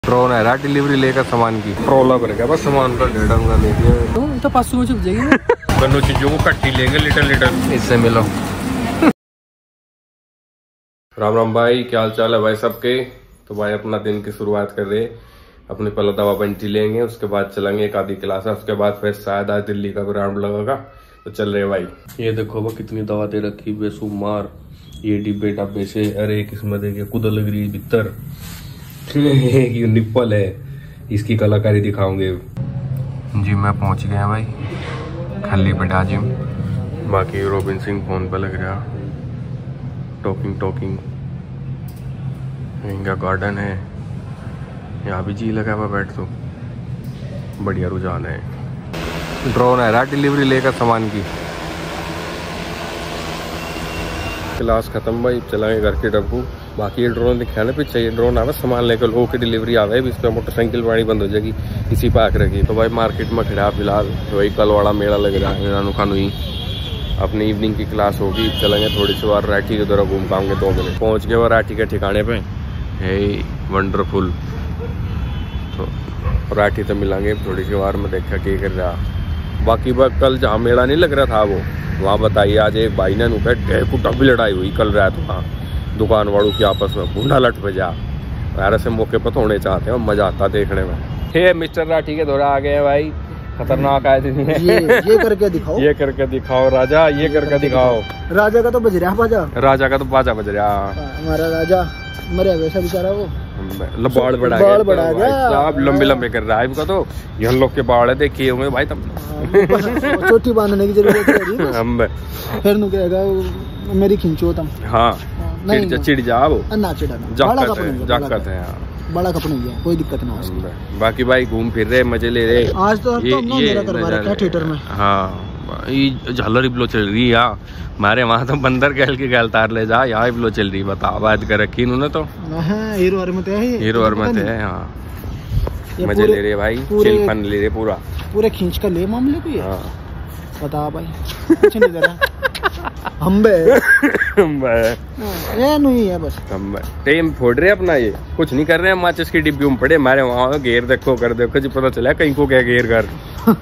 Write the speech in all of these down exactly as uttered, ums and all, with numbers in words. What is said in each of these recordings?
Drone है delivery लेकर सामान की ट्रोला भर गया बस सामान का डेढ़ का ले दिया तो पाँच सौ में चुप जाएगी दोनों चीजों को कट्टी लेंगे लिटर लिटर इससे मिलो। राम राम भाई, क्या हाल चाल है भाई सबके। तो भाई अपना दिन की शुरुआत कर रहे, अपनी पहले दवा बंटी लेंगे, उसके बाद चलेंगे एक आधी क्लास है, उसके बाद फिर शायद आज दिल्ली का राउंड लगेगा। तो चल रहे भाई। ये देखो वो कितनी दवा दे रखी बेसुमार, ये डिब्बे डब्बे से। अरे किस्मत देखिए कुदल लग रही भीतर ये निप्पल है, इसकी कलाकारी दिखाऊंगे। जी मैं पहुंच गया भाई खली पेटा जिम। बाकी रोबिन सिंह फोन पे लग रहा, टॉकिंग टॉकिंग। इनका गार्डन है, यहाँ भी जी लगा हुआ बैठ तो बढ़िया रुझान है। ड्रोन है रहा डिलीवरी लेकर सामान की। क्लास खत्म भाई, चलाएंगे घर के डब्बू। बाकी ये ड्रोन दिखाने पे चाहिए, ड्रोन आवे सामान लेकर लोगों की डिलीवरी आवे, इस पर मोटरसाइकिल वाणी बंद हो जाएगी, इसी पे आकर रखी। तो भाई मार्केट में खड़ा फिलहाल वही कल वाला मेला लग रहा है रानू खानुई। अपनी इवनिंग की क्लास होगी, चलेंगे थोड़ी सी बार राठी की तरह घूम पाएंगे दो मिनट। पहुंच गए वो राठी के ठिकाने पे है वंडरफुल। तो राठी तो मिलेंगे थोड़ी सी बार में, देखा क्या कर रहा। बाकी बात कल जहाँ मेला नहीं लग रहा था वो वहाँ बताइए, आज एक भाई ने नुका कुटा भी लड़ाई हुई कल रात वहाँ दुकान वालों की आपस में, बूढ़ा लट बजा। यार ऐसे मौके पर होने चाहते हैं, मजा आता देखने में। हे मिस्टर राठी के दौरा आ गए हैं भाई, खतरनाक आए थे। ये, ये करके दिखाओ, ये करके दिखाओ राजा, ये करके दिखाओ। राजा का तो बज रहा बाजा, राजा का तो बाजा बज रहा। हमारा राजा मरे वैसा बेचारा वो बाढ़ बढ़ा बाढ़ बढ़ा गया, लंबे लंबे कर रहा है इनका। तो यहाँ लोग के बाढ़ देखिए होंगे भाई तुम, चोटी बांधने की जरूरत है फिर नु कहेगा मेरी खींचो तुम। हाँ चिड़ जा चिड़ जा वो ना चिड़ा जाकत है, जाकत है बड़ा कपड़ा ही है, कोई दिक्कत ना है। बाकी भाई घूम फिर रहे, मजे ले रहे। आज तो ये ये करवा रखा है थिएटर में। हाँ ये झालर इब्लो चल रही है हमारे वहाँ तो बंदर गैल के गैल तार ले जा, यहाँ इब्लो चल रही। बता बात कर रखी इन्होंने तो हीरो हरमत है, हीरो हरमत है। हाँ मजे ले रहे भाई, चिल फन ले रहे पूरा, पूरे खींच कर ले मामले को। हाँ बता भाई हम्बे हम्बे ये नहीं है बस हम्बे टेम फोड़ रहे अपना, ये कुछ नहीं कर रहे हैं। माचिस की डिब्बी में पड़े हमारे वहाँ घेर देखो कर देखो जी, पता चला कहीं को क्या घेर कर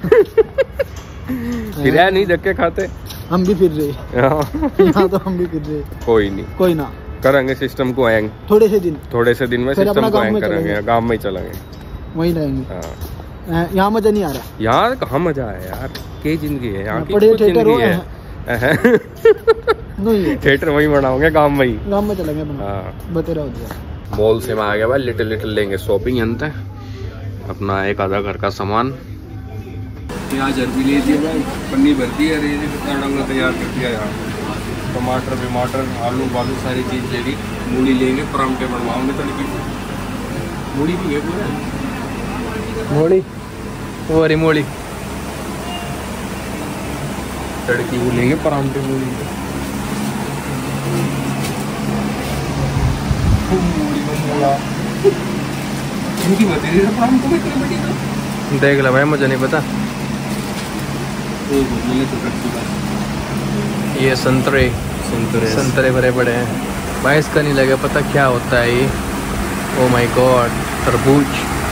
फिर है नहीं धक्के खाते। हम भी फिर रहे यहाँ तो हम भी फिर रहे। कोई नहीं कोई ना करेंगे सिस्टम को हैंग थोड़े से दिन थोड़े से दिन में सिस्टम को हैंग करेंगे, गाँव में ही चलेंगे, वही रहेंगे। यहाँ मजा नहीं आ रहा, यहाँ कहाँ मजा है यार, क्या जिंदगी है यहाँ की, जिंदगी है। थिएटर वही बनाओगे गाँव में ही, गाँव में चलेंगे बते रहो। मॉल से मैं आ गया भाई, लिटिल लिटिल लेंगे शॉपिंग अंत है अपना एक आधा घर का सामान। प्याज अरबी ले लिया भाई, पन्नी भरती है, रेले कितना डंगा तैयार कर दिया यार। टमाटर टमाटर आलू बालू सारी चीज ले ली। मूली लेंगे, परांठे बनवाओगे तड़की। मूली भी है पूरा, मूली वो अरे मूली तड़की वो लेंगे, परांठे मूली इनकी बता रही परांठे में कितनी बड़ी देख लो भाई, मुझे नहीं पता। ये संतरे संतरे संतरे भरे पड़े हैं भाई, इसका नहीं लगा पता क्या होता है ये। ओ माय गॉड, तरबूज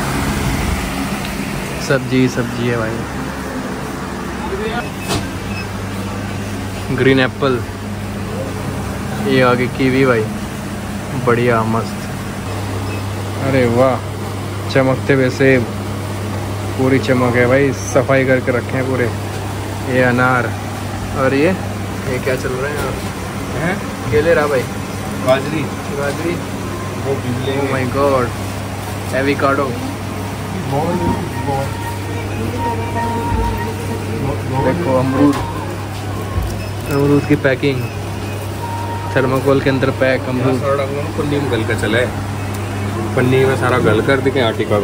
सब्जी सब्जी है भाई। ग्रीन एप्पल, ये आगे कीवी भाई, बढ़िया मस्त। अरे वाह चमकते हुए सेब, पूरी चमक है भाई, सफाई करके रखे हैं पूरे। ये अनार, और ये ये क्या चल रहा है यार, हैं केले रहा भाई, गाजरी गाजरी ओह माय गॉड, एवोकाडो, देखो अमरूद, अमरूद की पैकिंग थर्माकोल के अंदर पैक अमरूद। पन्नी में गल कर चले, पन्नी में सारा गल कर दिखे आटी का।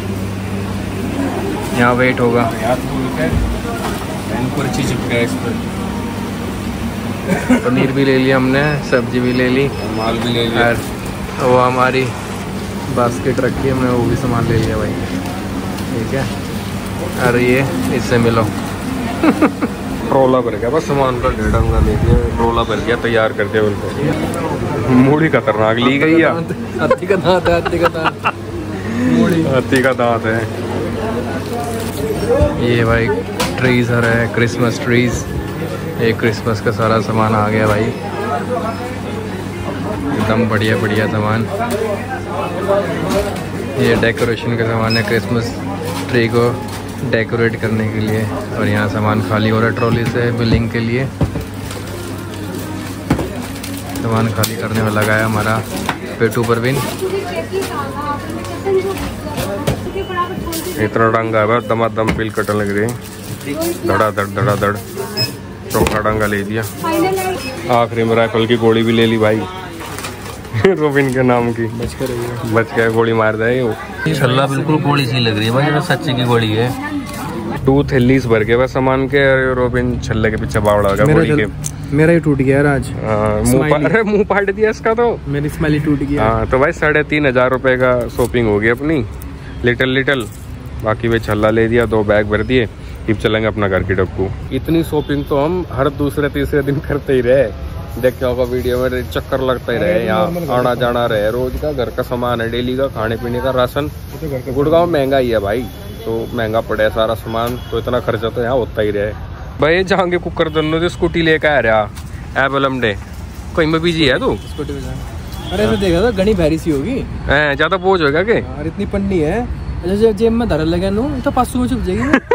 यहाँ वेट होगा यार, चीज इस पर पनीर भी ले लिया हमने, सब्जी भी ले ली, माल भी ले लिया, वो हमारी बास्केट रखी है हमने, वो भी सामान ले लिया भाई। ठीक है, अरे ये इससे मिलो ट्रोला भर गया बस सामान का, डेढ़ का ले दिया, ट्रोला भर गया, तैयार कर दिया उनको। मूड़ी खतरनाक ली गई है, हाथी का दांत है, हाथी का दांत हाथी का दांत है। ये भाई ट्रीज आ रहा है, क्रिसमस ट्रीज। ये क्रिसमस का सारा सामान आ गया भाई, एकदम बढ़िया बढ़िया सामान। ये डेकोरेशन का सामान है, क्रिसमस ट्री को डेकोरेट करने के लिए। और यहाँ सामान खाली हो रहा है ट्रॉली से बिलिंग के लिए। सामान खाली करने में लगा है हमारा पेटू परवीन। इतना डंगा है, दमादम पिल कटन लग रही है, धड़ाधड़ धड़ाधड़ चौका डंगा ले दिया। आखिरी में राइफल की गोली भी ले ली भाई रोबिन के नाम की। बच कर बच गया, गोली मार जाए वो। छल्ला बिल्कुल गोली सी लग रही है भाई, सच्ची की गोली है। टू थैलीस भर के बस सामान के। रोबिन छल्ले के पीछे बावड़ा होगा गोली के। मेरा ही टूट गया आज। मुंह अरे मुंह फाड़ दिया इसका तो। मेरी स्माइली टूट गया। हाँ तो भाई साढ़े तीन हजार रुपए का शॉपिंग हो गई अपनी, लिटल लिटल। बाकी वे छल्ला ले दिया, दो बैग भर दिए। अब चलेंगे अपना घर की डब्बू। इतनी शॉपिंग तो हम हर दूसरे तीसरे दिन करते ही रहे। देखते होगा वीडियो में, चक्कर लगता ही रहे, यहाँ आना जाना रहे। रोज का घर का सामान है, डेली का खाने पीने का राशन। गुड़गांव महंगा ही है भाई, तो महंगा पड़े है सारा सामान, तो इतना खर्चा तो यहाँ होता ही रहे भाई। जहाँ के कुकर दोनों से स्कूटी लेकर आ रहा एबलम डे, कहीं में बिजी है तू? स्कूटी पे जाना। अरे मैं देखा था घनी भारी सी होगी, ज्यादा बोझ होगा के? और इतनी पन्नी है, अच्छा जेब में धर लगा नू तो पाँच सौ में छुप जाएगी।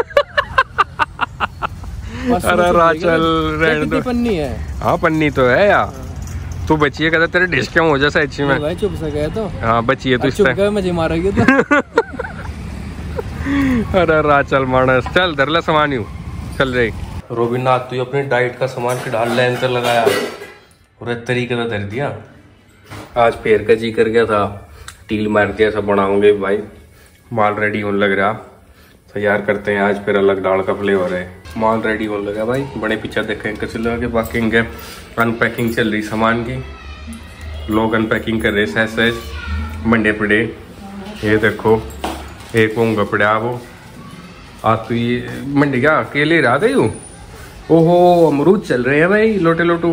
अरे राचल रहने दो। पन्नी है। हाँ पन्नी तो है यार, तू बचिए कहता तेरे डिश क्या हो जैसा अच्छी में भाई। चुप सा गया तो। हाँ बचिए तो इससे मजे मारेगी तो। अरे राचल मानस, चल धर ले सामान यू चल रही। रोबिन आज तू अपनी डाइट का सामान के डाल लेन से लगाया और एक तरीके से धर दिया। आज फेर का जी कर गया था, टील मार दिया, सब बनाओगे भाई। माल रेडी होने लग रहा, तैयार करते हैं आज फिर अलग दाल का फ्लेवर है। माल रेडी होने लगा भाई, बड़े पीछे देखें कैसे लगे। बाकी अनपैकिंग चल रही सामान की, लोग अनपैकिंग कर रहे सहज सहज मंडे पड़े। ये देखो एक होंगे पड़ा वो आज तो ये मंडी क्या केले रहा था यू। ओहो अमरूद चल रहे हैं भाई, लोटे लोटू।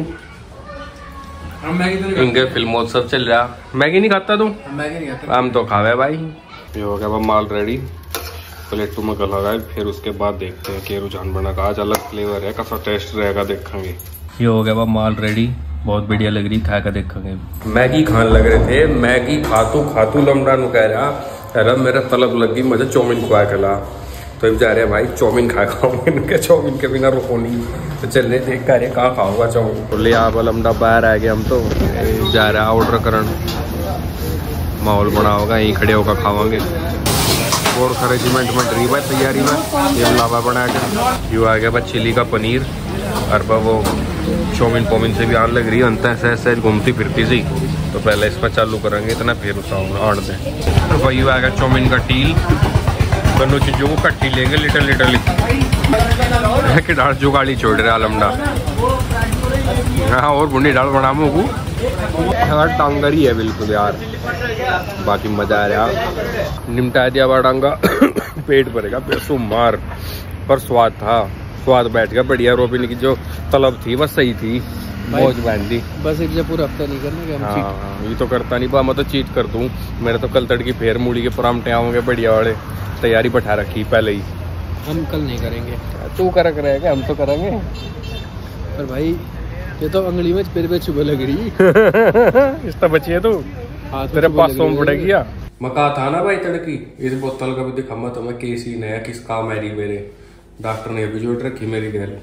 इनके फिल्मोत्सव चल रहा। मैगी नहीं खाता तू? मैगी नहीं खाता। हम तो खावे भाई। ये हो गया माल रेडी, प्लेटू में लगा, फिर उसके बाद देखते हैं कि रुझान बना का आज अलग फ्लेवर है, कैसा टेस्ट रहेगा देखेंगे। ये हो गया माल रेडी, बहुत बढ़िया लग रही, खा कर देखेंगे। मैगी खान लग रहे थे, मैगी खातू खातू लमड़ा नु कह रहा अरे मेरा तलब लग गई, मुझे चौमिन खुआ खिला। तो अब जा रहे हैं भाई चौमिन खा खाऊंगे, चौमिन के बिना रुको नहीं। तो चलने देख कर कहाँ खाऊंगा चौमिन। तो ले आप लमड़ा बाहर आ गया, हम तो जा रहे हैं ऑर्डर करन। माहौल बना होगा, यहीं खड़े होकर खावांगे। और खरेजमेंट में रही भाई तैयारी में, ये लावा बना के यू आ गया भाई चिली का पनीर। और वो चौमिन पोमिन से भी आन लग रही है, अंत ऐसे ऐसे घूमती फिरती सी। तो पहले इस पर चालू करेंगे, इतना फिर उठाऊंगा आड़ दें। तो भाई यू आ गया चौमिन का टील, दोनों चीजों को कट्टी लेंगे लिटल लिटल कि डाल जो गाड़ी छोड़ रहा लमडा। हाँ और बुंडी डाल बना मुँह टांगर ही है बिल्कुल यार। बाकी मजा आ रहा, निमटा दिया बड़ा टांगा पेट भरेगा पैसों मार, पर स्वाद था, स्वाद बैठ गया बढ़िया। रोबिन की जो तलब थी बस सही थी, मौज बहन दी। बस एक जब पूरा हफ्ता नहीं करने का। हाँ ये तो करता नहीं बा, मैं तो चीट कर दूं। मेरे तो कल तड़की फेर मूली के परामठे आओगे बढ़िया वाले, तैयारी बैठा रखी पहले ही। हम कल नहीं करेंगे, तू करक रहेगा, हम तो करेंगे। पर भाई ये तो अंगली में पेड़ पे चुभे लग रही इस तो बची है तू, तेरे पास सोम पड़ेगी या मका था ना भाई तड़की। इस बोतल का भी दिखा मैं तुम्हें केसी नया किस काम है मेरे। डॉक्टर ने अभी जोड़ रखी मेरी गैल।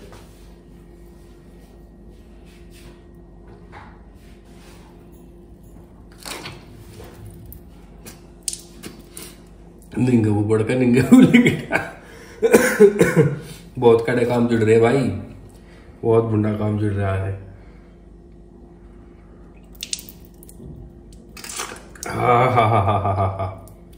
निंगे वो बढ़कर निंगे वो लेके बहुत कड़े काम जुड़ रहे भाई, बहुत बुंडा काम जुड़ रहा है। हाँ हाँ हाँ हाँ हाँ हाँ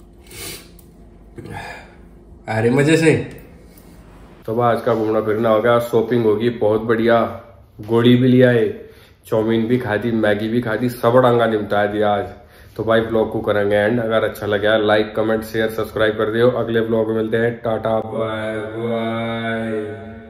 अरे मजे से। तो आज का घूमना फिरना हो गया, शॉपिंग होगी बहुत बढ़िया। गोली भी लिया है, चाउमीन भी खा दी, मैगी भी खा दी, सब डांगा निपटा दिया आज। तो भाई ब्लॉग को करेंगे एंड, अगर अच्छा लगा लाइक कमेंट शेयर सब्सक्राइब कर दियो। अगले ब्लॉग में मिलते हैं, टाटा बाय बाय।